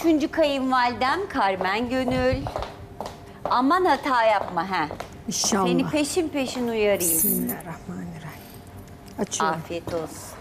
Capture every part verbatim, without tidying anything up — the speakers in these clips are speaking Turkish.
Üçüncü kayınvalidem Carmen Gönül. Aman hata yapma ha. İnşallah. Seni peşin peşin uyarayım. Bismillahirrahmanirrahim. Açıyorum. Afiyet olsun.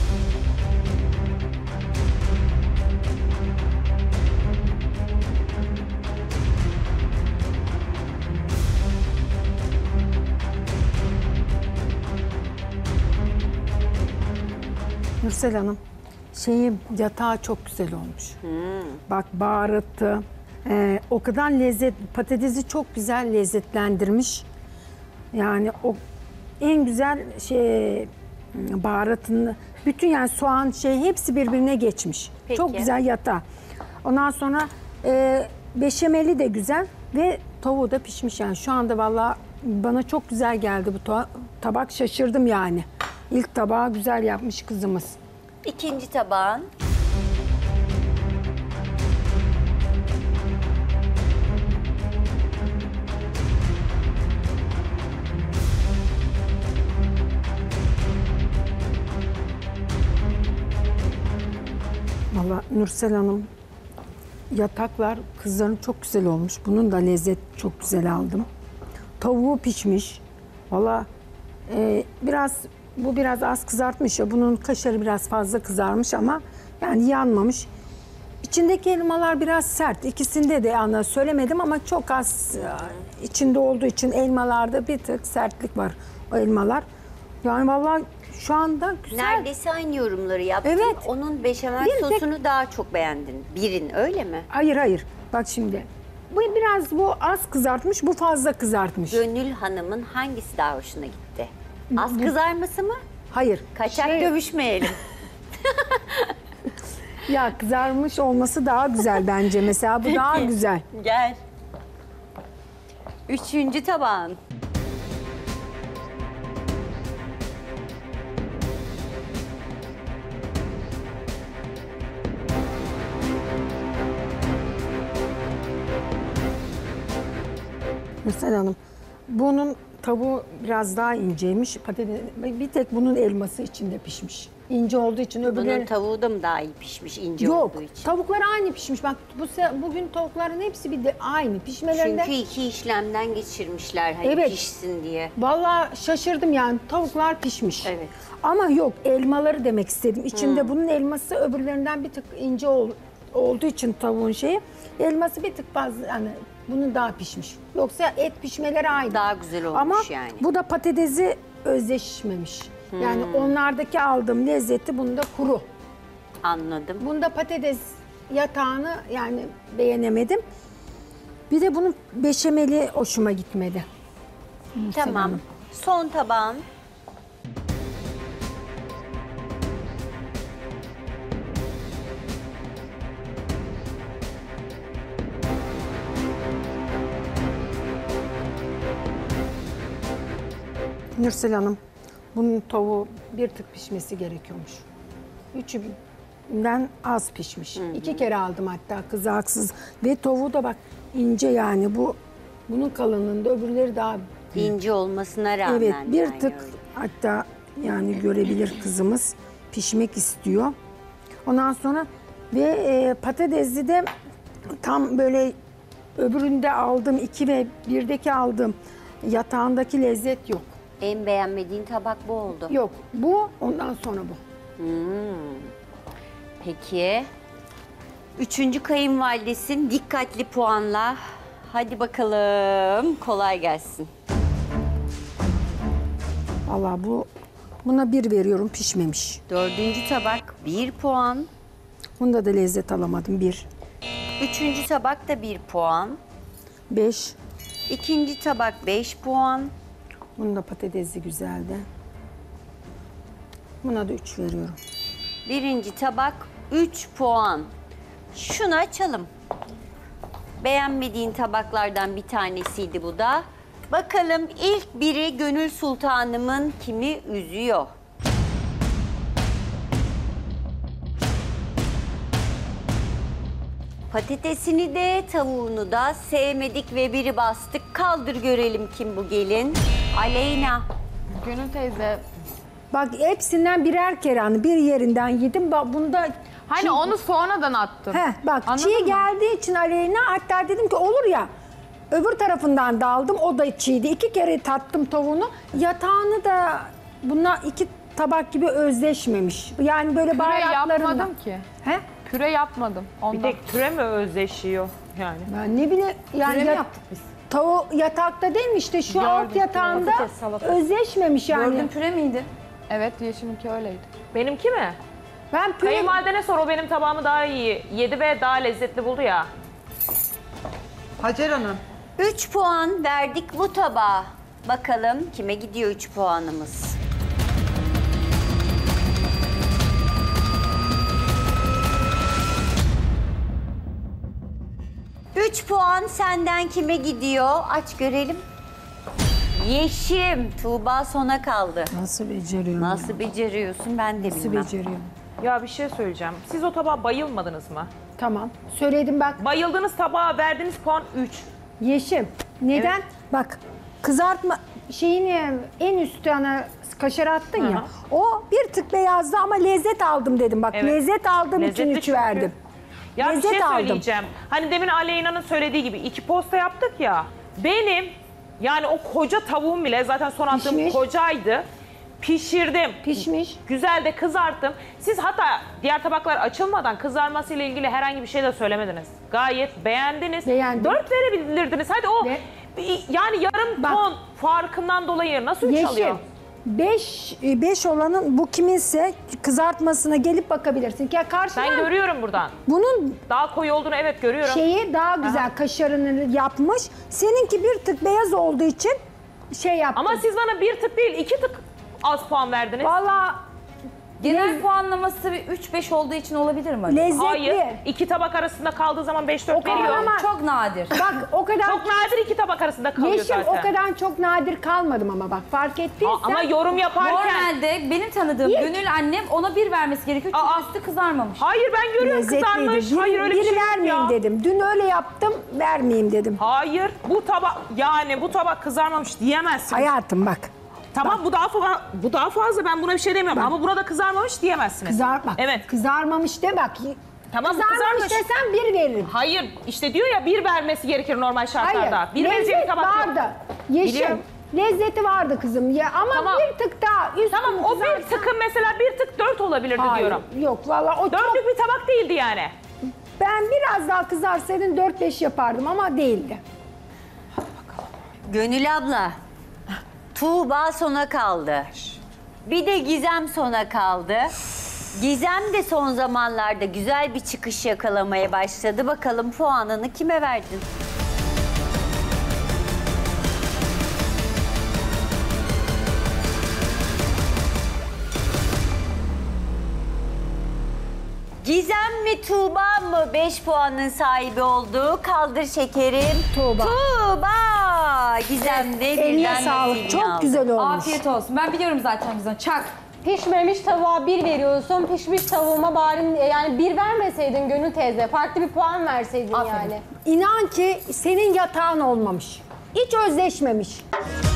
Nursel Hanım, şeyi yatağı çok güzel olmuş. Hmm. Bak baharatı, e, o kadar lezzet, patatesi çok güzel lezzetlendirmiş. Yani o en güzel şey baharatını, bütün yani soğan şey hepsi birbirine geçmiş. Peki. Çok güzel yatağı. Ondan sonra e, beşameli de güzel ve tavuğu da pişmiş yani. Şu anda vallahi bana çok güzel geldi bu ta- tabak, şaşırdım yani. İlk tabağı güzel yapmış kızımız. İkinci tabağın. Vallahi Nursel Hanım, yataklar kızların çok güzel olmuş. Bunun da lezzet çok güzel aldım. Tavuğu pişmiş. Vallahi e, biraz bu biraz az kızartmış ya. Bunun kaşarı biraz fazla kızarmış ama yani yanmamış. İçindeki elmalar biraz sert. İkisinde de yani söylemedim ama çok az e, içinde olduğu için elmalarda bir tık sertlik var o elmalar. Yani vallahi şu anda güzel. Neredeyse aynı yorumları yaptın. Evet. Onun beşamel Bir tek- sosunu daha çok beğendin. Birin öyle mi? Hayır hayır. Bak şimdi. Bu biraz bu az kızartmış, bu fazla kızartmış. Gönül Hanım'ın hangisi daha hoşuna gitti? Az kızarması mı? Hayır. Kaçak şey- dövüşmeyelim. Ya kızarmış olması daha güzel bence. Mesela bu daha Peki. güzel. Gel. Üçüncü tabağın. Nursel Hanım, bunun tavuğu biraz daha inceymiş. Patates, bir tek bunun elması içinde pişmiş. İnce olduğu için Bunun öbürleri... tavuğu da mı daha iyi pişmiş ince Yok, olduğu için? tavuklar aynı pişmiş. Bak bu se- bugün tavukların hepsi bir de aynı. Pişmelerinde... Çünkü iki işlemden geçirmişler hani Evet. pişsin diye. Vallahi şaşırdım yani. Tavuklar pişmiş. Evet. Ama yok, elmaları demek istedim. İçinde bunun elması öbürlerinden bir tık ince ol- olduğu için tavuğun şeyi. Elması bir tık fazla yani bunun daha pişmiş. Yoksa et pişmeleri aynı. Daha güzel olmuş Ama yani. bu da patatesi özleşmemiş. Yani onlardaki aldığım lezzeti bunda kuru. Anladım. Bunda patates yatağını yani beğenemedim. Bir de bunun beşameli hoşuma gitmedi. Nursel Tamam. Hanım. Son tabağın. Nursel Hanım, bunun tavuğu bir tık pişmesi gerekiyormuş. Üçünden az pişmiş. İki kere aldım hatta kızartsız. Ve tavuğu da bak ince yani bu bunun kalınlığında öbürleri daha İnce olmasına rağmen. evet bir yani tık öyle. hatta yani görebilir kızımız pişmek istiyor. Ondan sonra ve e, patatesi de tam böyle öbüründe aldığım iki ve birdeki aldığım yatağındaki lezzet yok. En beğenmediğin tabak bu oldu. Yok bu ondan sonra bu. Peki. Üçüncü kayınvalidesin dikkatli puanla. Hadi bakalım. Kolay gelsin. Vallahi bu buna bir veriyorum pişmemiş. Dördüncü tabak bir puan. Bunda da lezzet alamadım bir. Üçüncü tabak da bir puan. Beş. İkinci tabak beş puan. Bunun da patatesi güzeldi. Buna da üç veriyorum. Birinci tabak üç puan. Şunu açalım. Beğenmediğin tabaklardan bir tanesiydi bu da. Bakalım ilk biri Gönül Sultanımın kimi üzüyor? Patatesini de tavuğunu da sevmedik ve biri bastık. Kaldır görelim kim bu gelin. Aleyna. Gönül teyze, Bak hepsinden birer kere hani bir yerinden yedim. Bak bunda Hani onu sonradan attım. Heh, bak Anladın çiğ mı? geldiği için Aleyna, hatta dedim ki olur ya, öbür tarafından da aldım, o da çiğdi. İki kere tattım tavuğunu. Yatağını da bunlar iki tabak gibi özleşmemiş. Yani böyle Püre baharatlarında. yapmadım ki. He? Püre yapmadım. Ondan. Bir tek püre mi özleşiyor yani? Ben ne bileyim yani Püre mi yat- yaptık biz? tavuğu yatakta değil mi işte şu Gördüm, alt yatağında patates, salata. özleşmemiş yani. Gördün püre miydi? Evet, Yeşim'inki öyleydi. Benimki mi? Ben püre Kayınvalidene sor, o benim tabağımı daha iyi yedi ve daha lezzetli buldu ya. Hacer Hanım, üç puan verdik bu tabağa. Bakalım kime gidiyor üç puanımız? üç puan senden kime gidiyor? Aç görelim. Yeşim, Tuğba sona kaldı. nasıl beceriyorum? Nasıl beceriyorsun ben de Nasıl bilmem. beceriyorum? Ya bir şey söyleyeceğim. Siz o tabağa bayılmadınız mı? Tamam. Söyledim bak. Bayıldığınız tabağa verdiğiniz puan üç. Yeşim. Neden? Bak kızartma şeyini en üstüne kaşar attın ya. O bir tık beyazdı ama lezzet aldım dedim. Bak Evet. lezzet aldığım Lezzetli için üç çünkü. verdim. Ya Lezzet bir şey aldım. söyleyeceğim. Hani demin Aleyna'nın söylediği gibi iki posta yaptık ya. Benim yani o koca tavuğum bile zaten son attığım Pişmiş. kocaydı. Pişirdim. Pişmiş. Güzel de kızarttım. Siz hatta diğer tabaklar açılmadan kızarmasıyla ilgili herhangi bir şey de söylemediniz. Gayet beğendiniz. Beğendim. Dört verebilirdiniz. Hadi o Ve- yani yarım Bak. ton farkından dolayı nasıl üç alıyor? Yeşim. Beş, beş olanın bu kiminse kızartmasına gelip bakabilirsin. Ya karşıdan Ben görüyorum buradan. bunun Daha koyu olduğunu evet görüyorum. şeyi daha güzel kaşarını yapmış. Seninki bir tık beyaz olduğu için şey yaptım. Ama siz bana bir tık değil iki tık az puan verdiniz. Valla Genel puanlaması üç beş olduğu için olabilir mi? acaba? lezzetli. Hayır. İki tabak arasında kaldığı zaman beş dört O kadar veriyor. ama- Çok nadir. Bak o kadar Çok nadir iki tabak arasında kalıyor Yeşim zaten. o kadar çok nadir kalmadım ama bak fark ettiysen. A- Ama yorum yaparken... Normalde benim tanıdığım İlk- Gönül annem ona bir vermesi gerekiyor çünkü Aa. üstü kızarmamış. Hayır ben görüyorum lezzetliydi. kızarmış. Bir, Hayır öyle bir bir şey yok vermeyeyim ya. dedim. Dün öyle yaptım, vermeyeyim dedim. Hayır bu tabak yani bu tabak kızarmamış diyemezsiniz. Hayatım bak. Tamam bu daha fazla bu daha fazla ben buna bir şey demiyorum ama burada kızarmamış diyemezsiniz. Kızar bak. Evet. Kızarmamış de bak. Tamam, Kızarmamış kızarmış. desem bir veririm. Hayır işte diyor ya bir vermesi gerekir normal şartlarda. Hayır. Bir vereceği lezzet tabak yok. vardı. Yeşim. Biliyorum. Lezzeti vardı kızım ya ama Tamam. bir tık daha üstünü Tamam o bir kızartsan- tıkın mesela bir tık dört olabilirdi Hayır, diyorum. yok valla o çok. Dörtlük bir tabak değildi yani. Ben biraz daha kızarsaydın dört beş yapardım ama değildi. Gönül abla, Tuğba sona kaldı. Bir de Gizem sona kaldı. Gizem de son zamanlarda güzel bir çıkış yakalamaya başladı. Bakalım puanını kime verdin? Gizem mi Tuğba mı beş puanın sahibi oldu? Kaldır şekerim. Tuğba. Tuğba. Gizem de Eline birden sağlık. nasibi Çok aldı. güzel olmuş. Afiyet olsun. Ben biliyorum zaten güzel. Çak. Pişmemiş tavuğa bir veriyorsun. Pişmiş tavuğuma bari yani bir vermeseydin Gönül teyze. Farklı bir puan verseydin Aferin. yani. İnan ki senin yatağın olmamış. Hiç özleşmemiş.